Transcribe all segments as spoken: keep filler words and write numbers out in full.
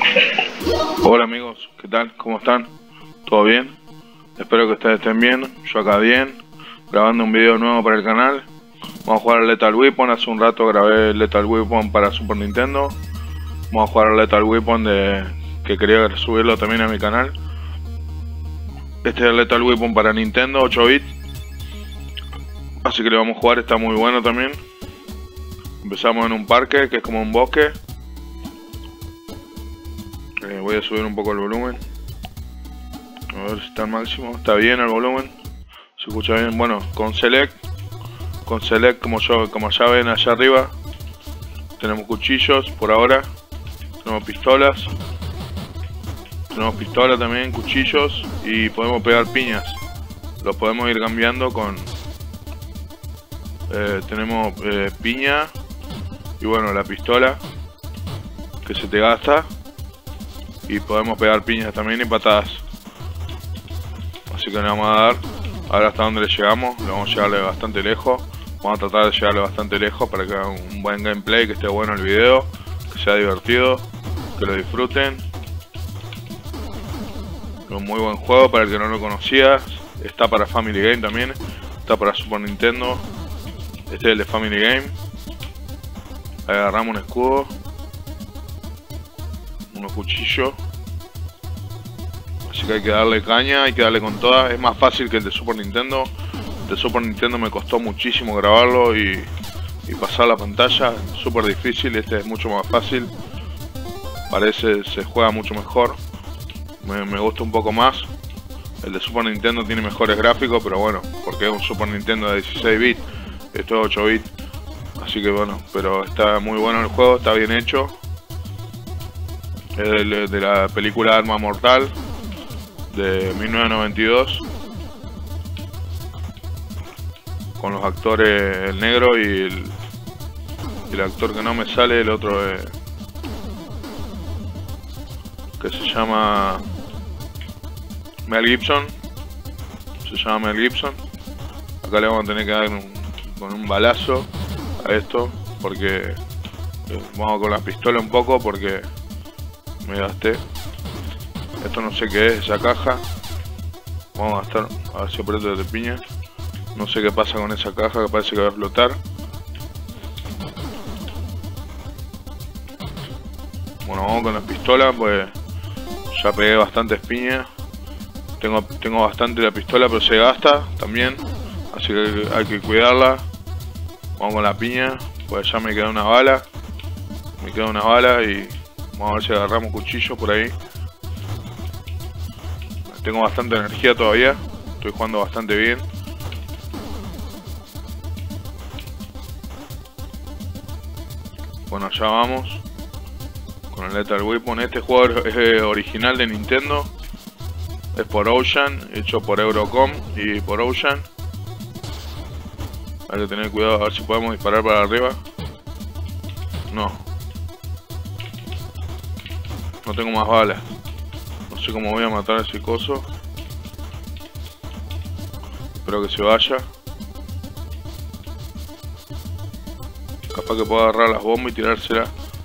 Hola amigos, ¿qué tal? ¿Cómo están? ¿Todo bien? Espero que ustedes estén bien, yo acá bien, grabando un video nuevo para el canal. Vamos a jugar a Lethal Weapon. Hace un rato grabé Lethal Weapon para Super Nintendo. Vamos a jugar a Lethal Weapon de... que quería subirlo también a mi canal. Este es el Lethal Weapon para Nintendo, ocho bits. Así que le vamos a jugar, está muy bueno también. Empezamos en un parque, que es como un bosque. Eh, voy a subir un poco el volumen. A ver si está al máximo. Está bien el volumen. Se escucha bien. Bueno, con Select. Con Select, como, yo, como ya ven allá arriba. Tenemos cuchillos por ahora. Tenemos pistolas. Tenemos pistolas también, cuchillos. Y podemos pegar piñas. Los podemos ir cambiando con... Eh, tenemos eh, piña. Y bueno, la pistola. Que se te gasta. Y podemos pegar piñas también y patadas. Así que le vamos a dar. A ver hasta dónde le llegamos. Le vamos a llegarle bastante lejos. Vamos a tratar de llegarle bastante lejos para que haga un buen gameplay, que esté bueno el video, que sea divertido, que lo disfruten. Un muy buen juego para el que no lo conocía. Está para Family Game también. Está para Super Nintendo. Este es el de Family Game. Ahí agarramos un escudo. Unos cuchillos. Así que hay que darle caña, hay que darle con todas. Es más fácil que el de Super Nintendo. El de Super Nintendo me costó muchísimo grabarlo y, y pasar la pantalla. Súper difícil, este es mucho más fácil. Parece, se juega mucho mejor. Me, me gusta un poco más. El de Super Nintendo tiene mejores gráficos, pero bueno, porque es un Super Nintendo de dieciséis bits. Esto es ocho bits. Así que bueno, pero está muy bueno el juego, está bien hecho. Es de, de la película Arma Mortal de mil novecientos noventa y dos, con los actores, el negro y el, y el actor que no me sale, el otro eh, que se llama Mel Gibson. Se llama Mel Gibson. Acá le vamos a tener que dar un, con un balazo a esto, porque eh, vamos con la pistola un poco porque me gasté. Esto no sé qué es, esa caja. Vamos a gastar, a ver si aprieto de piña. No sé qué pasa con esa caja, que parece que va a explotar. Bueno, vamos con la pistola, pues ya pegué bastantes piñas. Tengo, tengo bastante la pistola, pero se gasta también. Así que hay que cuidarla. Vamos con la piña, pues ya me queda una bala. Me queda una bala y vamos a ver si agarramos cuchillos por ahí. Tengo bastante energía todavía. Estoy jugando bastante bien. Bueno, allá vamos con el Lethal Weapon. Este juego es original de Nintendo. Es por Ocean, hecho por Eurocom y por Ocean. Hay que tener cuidado a ver si podemos disparar para arriba. No. No tengo más balas. No sé cómo voy a matar a ese coso. Espero que se vaya. Capaz que pueda agarrar las bombas y tirárselas.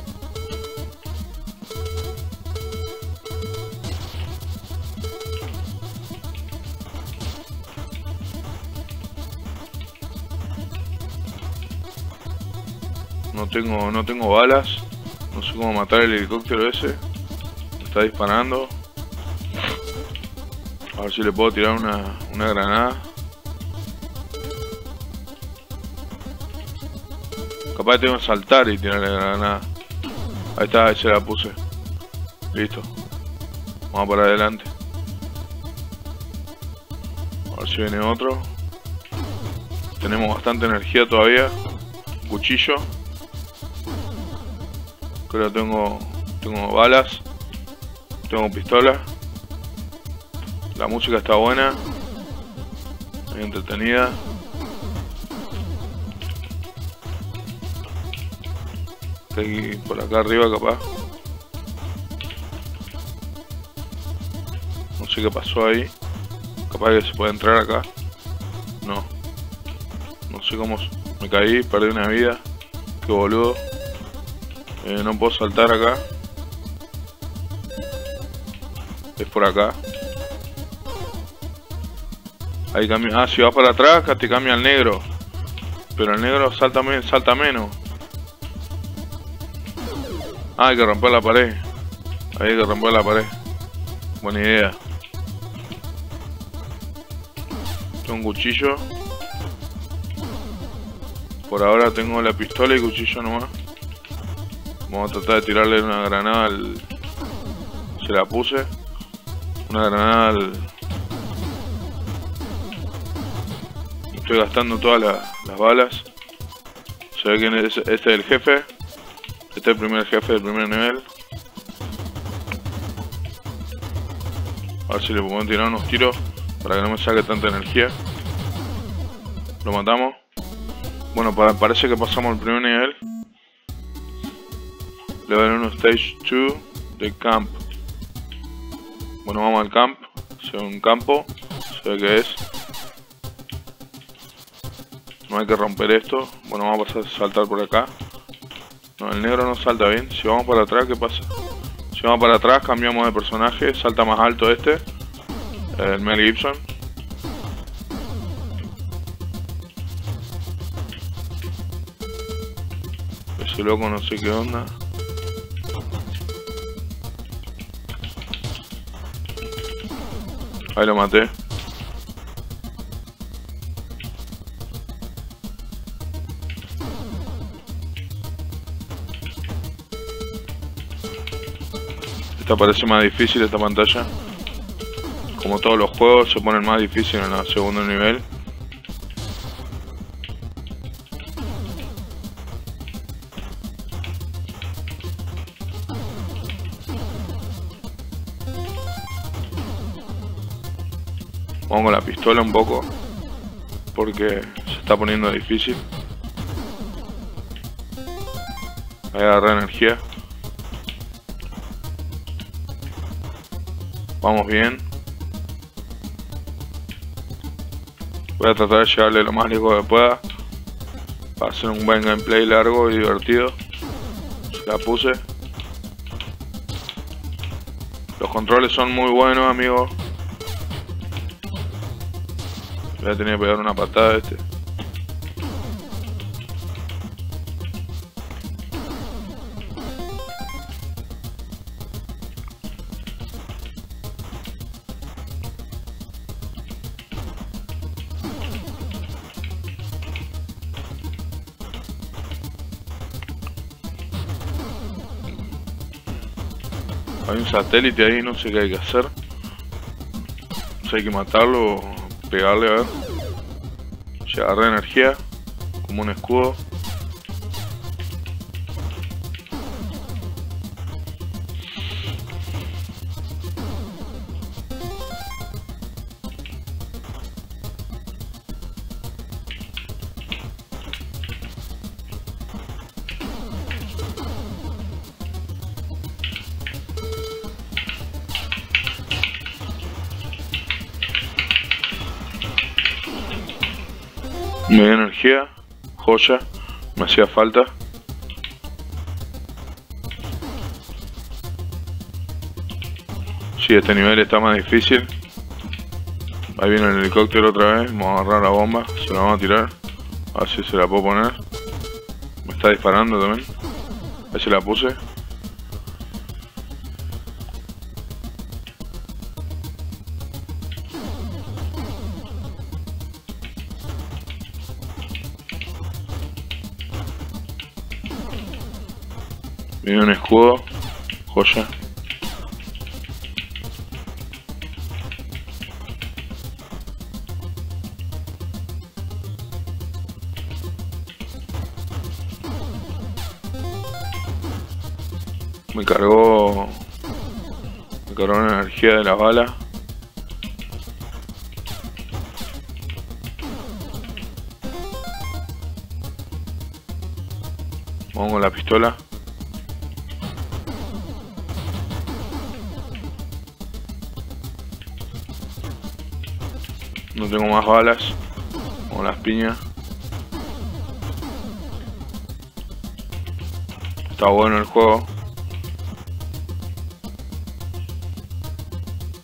No tengo, no tengo balas. No sé cómo matar el helicóptero ese. Me está disparando. A ver si le puedo tirar una, una granada. Capaz que tengo que saltar y tirarle la granada. Ahí está, ahí se la puse. Listo. Vamos para adelante. A ver si viene otro. Tenemos bastante energía todavía. Cuchillo. Creo que tengo, tengo balas. Tengo pistola. La música está buena. Muy entretenida. Está aquí por acá arriba capaz. No sé qué pasó ahí. Capaz que se puede entrar acá. No. No sé cómo... Me caí, perdí una vida. Qué boludo. Eh, no puedo saltar acá. Es por acá. Ahí cambia. Ah, si vas para atrás, acá te cambia al negro. Pero el negro salta, me salta menos. Ah, hay que romper la pared. Ahí hay que romper la pared. Buena idea. Tengo un cuchillo. Por ahora tengo la pistola y cuchillo nomás. Vamos a tratar de tirarle una granada al... Se la puse. Una granada al... Estoy gastando todas la, las balas. Se ve que este es el jefe. Este es el primer jefe del primer nivel. A ver si le podemos tirar unos tiros para que no me saque tanta energía. Lo matamos. Bueno, parece que pasamos el primer nivel. Level uno Stage dos de Camp. Bueno, vamos al camp. Se ve un campo. Se ve que es. No hay que romper esto. Bueno, vamos a pasar a saltar por acá. No, el negro no salta bien. Si vamos para atrás, ¿qué pasa? Si vamos para atrás, cambiamos de personaje. Salta más alto este. El Mel Gibson. Ese loco no sé qué onda. Ahí lo maté. Esta parece más difícil, esta pantalla. Como todos los juegos se ponen más difíciles en el segundo nivel. Vamos con la pistola un poco, porque se está poniendo difícil. Ahí agarré energía. Vamos bien. Voy a tratar de llegarle lo más lejos que pueda para hacer un buen gameplay largo y divertido. Se la puse. Los controles son muy buenos, amigos. Voy a tener que pegar una patada a este. Hay un satélite ahí, no sé qué hay que hacer. No sé, hay que matarlo o pegarle, a ver. Ya agarré energía, como un escudo. Me dio energía, joya, me hacía falta. Sí, este nivel está más difícil. Ahí viene el helicóptero otra vez, vamos a agarrar la bomba, se la vamos a tirar. A ver si se la puedo poner. Me está disparando también. Ahí se la puse. Viene un escudo, joya. Me cargó, me cargó la energía de la bala. Vamos con la pistola. No tengo más balas. Con las piñas. Está bueno el juego.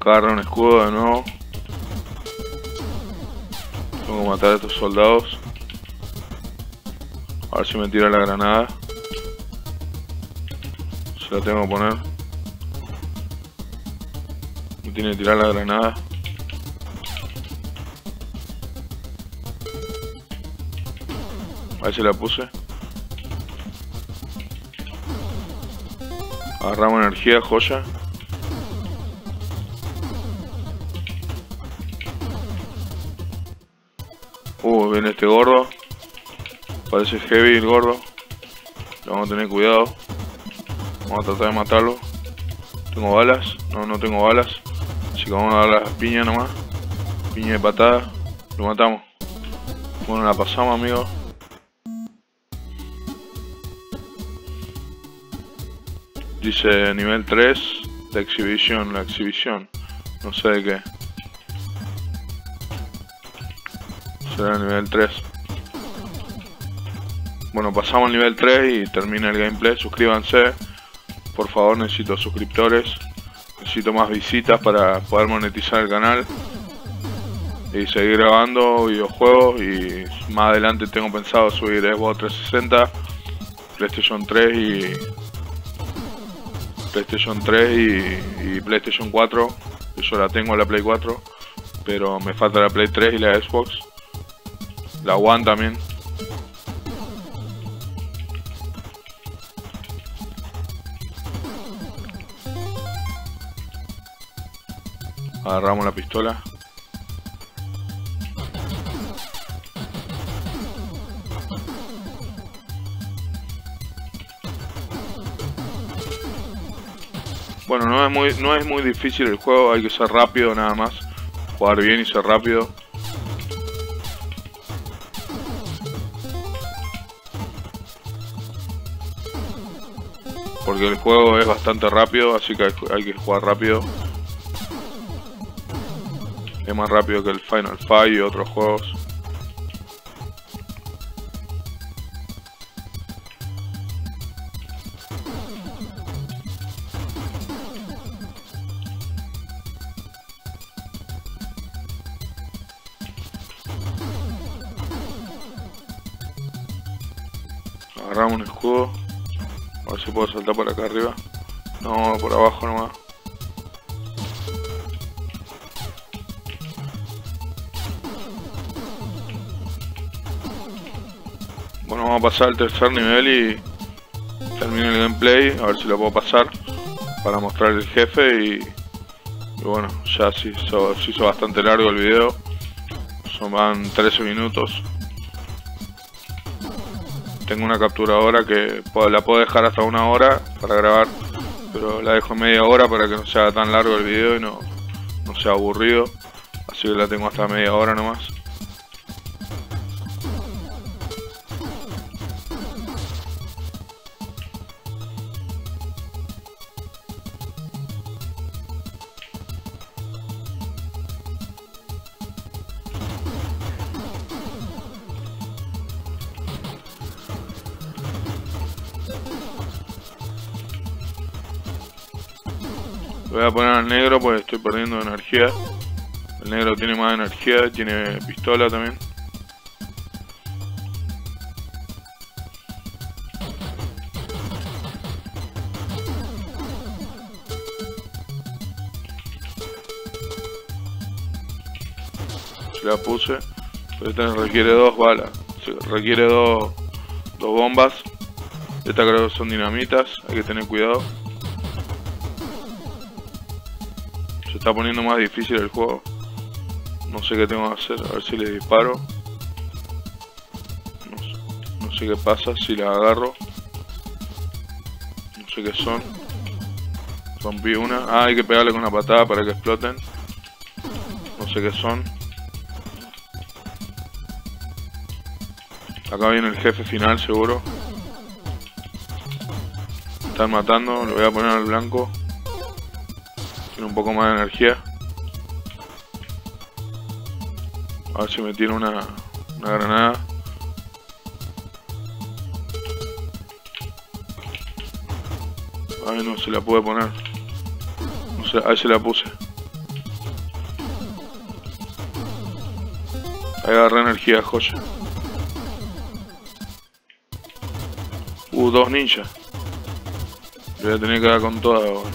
Acá agarré un escudo de nuevo. Tengo que matar a estos soldados. A ver si me tira la granada. Se la tengo que poner. Me tiene que tirar la granada. Ahí se la puse. Agarramos energía, joya. Uh, viene este gordo. Parece heavy el gordo. Le vamos a tener cuidado. Vamos a tratar de matarlo. ¿Tengo balas? No, no tengo balas. Así que vamos a dar las piñas nomás. Piña de patada. Lo matamos. Bueno, la pasamos, amigos. Dice nivel tres de exhibición, la exhibición. No sé de qué. Será el nivel tres. Bueno, pasamos al nivel tres y termina el gameplay. Suscríbanse. Por favor, necesito suscriptores. Necesito más visitas para poder monetizar el canal. Y seguir grabando videojuegos. Y más adelante tengo pensado subir Xbox trescientos sesenta, PlayStation tres y... PlayStation tres y, y PlayStation cuatro. Yo la tengo la Play cuatro. Pero me falta la Play tres y la Xbox. La One también. Agarramos la pistola. Bueno, no es muy, no es muy difícil el juego, hay que ser rápido nada más. Jugar bien y ser rápido. Porque el juego es bastante rápido, así que hay, hay que jugar rápido. Es más rápido que el Final Fight y otros juegos. Agarramos un escudo. A ver si puedo saltar por acá arriba. No, por abajo nomás. Bueno, vamos a pasar al tercer nivel y termino el gameplay. A ver si lo puedo pasar para mostrar el jefe y, y bueno, ya se hizo, se hizo bastante largo el video. Son van trece minutos. Tengo una capturadora que la puedo dejar hasta una hora para grabar, pero la dejo media hora para que no sea tan largo el video y no, no sea aburrido. Así que la tengo hasta media hora nomás. Voy a poner al negro porque estoy perdiendo energía. El negro tiene más energía, tiene pistola también. Se la puse, pero esta requiere dos balas, requiere dos, dos bombas. Esta creo que son dinamitas, hay que tener cuidado. Se está poniendo más difícil el juego. No sé qué tengo que hacer, a ver si le disparo. No sé, no sé qué pasa si la agarro. No sé qué son. Rompí una. Ah, hay que pegarle con una patada para que exploten. No sé qué son. Acá viene el jefe final seguro. Están matando, lo voy a poner al blanco. Tiene un poco más de energía. A ver si me tiene una, una granada. Ay, no se la pude poner. No sé, ahí se la puse. Ahí agarré energía, joya. Uh, dos ninjas. Le voy a tener que dar con toda ahora.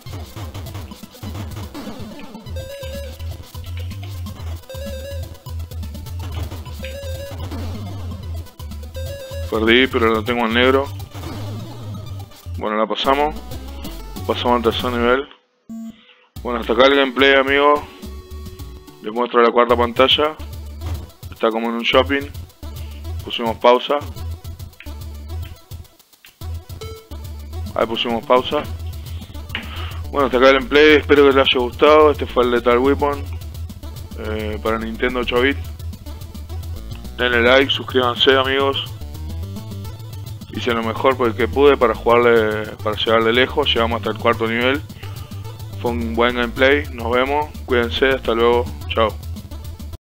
Perdí, pero lo tengo en negro. Bueno, la pasamos. Pasamos al tercer nivel. Bueno, hasta acá el gameplay, amigos. Les muestro la cuarta pantalla. Está como en un shopping. Pusimos pausa. Ahí pusimos pausa. Bueno, hasta acá el gameplay. Espero que les haya gustado. Este fue el Lethal Weapon eh, para Nintendo ocho bit. Denle like, suscríbanse, amigos. Hice lo mejor porque pude para jugarle, para llegarle lejos. Llegamos hasta el cuarto nivel. Fue un buen gameplay. Nos vemos. Cuídense. Hasta luego. Chao.